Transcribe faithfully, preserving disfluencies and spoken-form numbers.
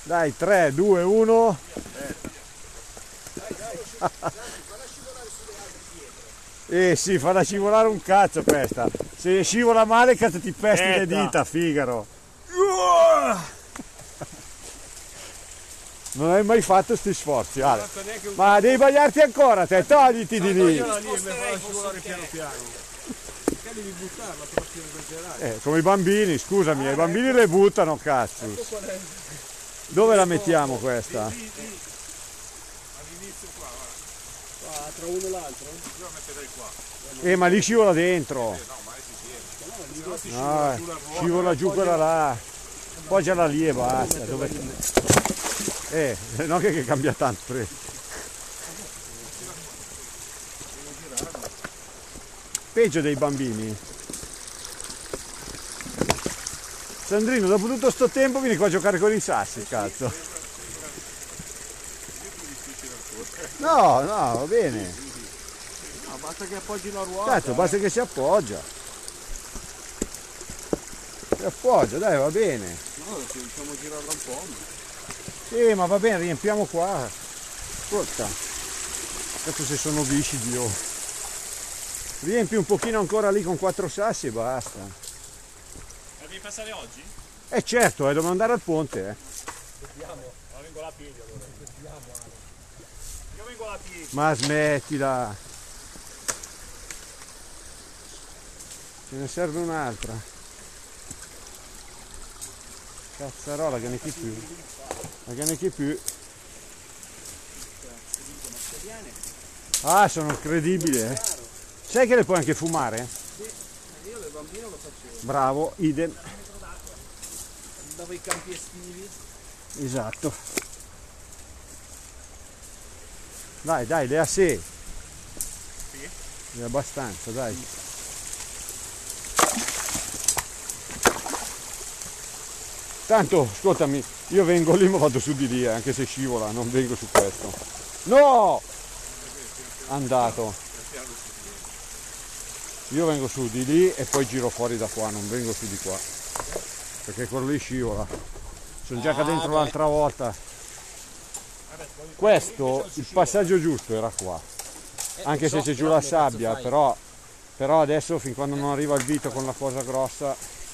Dai, tre, due, uno. Eh sì, falla scivolare un cazzo questa. Se scivola male cazzo ti pesti le dita, Figaro. Non hai mai fatto sti sforzi, Ale. Ma devi bagliarti ancora te, togliti di lì. Devi buttarla per esagerare. Eh, come i bambini, scusami, i bambini le buttano, cazzo. Dove la mettiamo questa? All'inizio qua, guarda. Tra uno e l'altro? Io la metterei qua. Eh, ma lì scivola dentro. Eh, no, ma si tiene. Si Ah, scivola giù quella là. Appoggiala lì e basta. Dove... Eh, non che, che cambia tanto. Pre. Peggio dei bambini. Sandrino, dopo tutto sto tempo vieni qua a giocare con i sassi, cazzo. No, no, va bene. No, basta che appoggi la ruota. Cazzo, basta che si appoggia. Si appoggia, dai, va bene. No, se riusciamo a girarla un po'. Sì, ma va bene, riempiamo qua. Ascolta. Cazzo se sono viscidi, oh. Riempi un pochino ancora lì con quattro sassi e basta. La devi passare oggi? Eh certo, eh, dobbiamo andare al ponte. Eh. Vediamo. Ma vengo là a piedi allora. Vediamo, io vengo là a piedi. Ma smettila. Ce ne serve un'altra. Cazzarola che ne chi più. Ma che ne chi più. Ah, sono incredibili, eh. Sai che le puoi anche fumare? Sì, io del bambino lo facevo. Bravo, idem. Andavo ai campi estivi. Esatto. Dai, dai, le ha sé. Sì? È abbastanza, dai. Tanto, ascoltami, io vengo lì ma vado su di lì, eh, anche se scivola, non vengo su questo. No! Andato. Io vengo su di lì e poi giro fuori da qua, non vengo su di qua. Perché quello lì scivola. Sono già dentro l'altra volta. Questo, il passaggio giusto era qua. Anche se c'è giù la sabbia, però, però adesso fin quando non arriva il dito con la cosa grossa